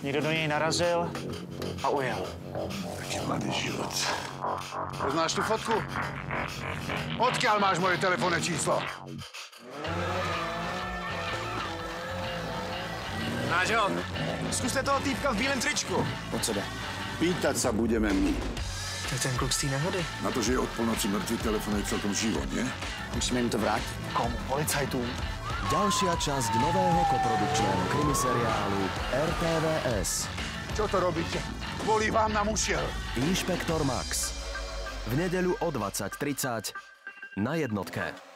Někdo do něj narazil a ujel. Taký mladý život. Poznáš tu fotku? Odkiaľ máš moje telefónne číslo? Máš ho? Zkuste toho týpka v bílém tričku. Od sebe. Pýtať sa budeme my. To je ten kluk z té nehody. Na to, že je od polnoci mŕtvy, telefon je celkom živo, nie? Musíme jim to vrátit. Komu? Policajtům. Ďalšia časť nového koprodukčného krimiseriálu RTVS. Čo to robíte? Volí vám na mušiel. Inšpektor Max. V nedeľu o 20:30 na jednotke.